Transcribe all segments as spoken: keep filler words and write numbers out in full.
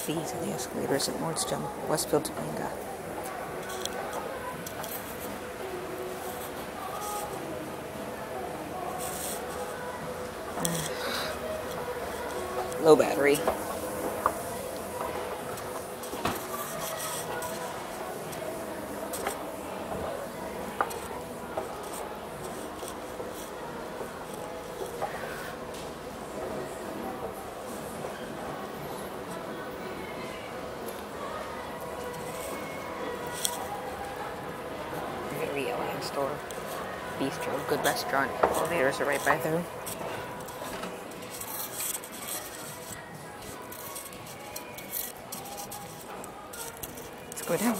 These are the escalators at Nordstrom, Westfield, Topanga. Low battery. Very yellow store. Bistro, good restaurant. Elevators are right by there. Let's go down.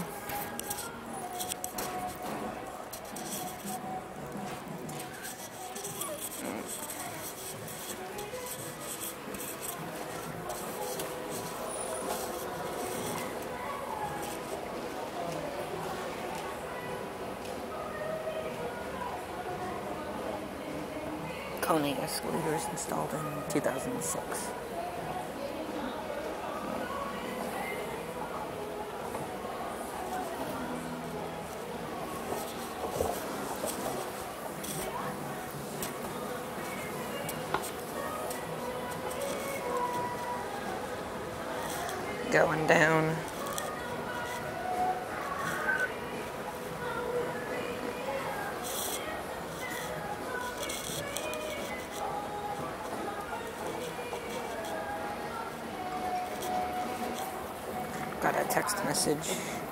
Kone escalators installed in two thousand six. Going down. Got a text message.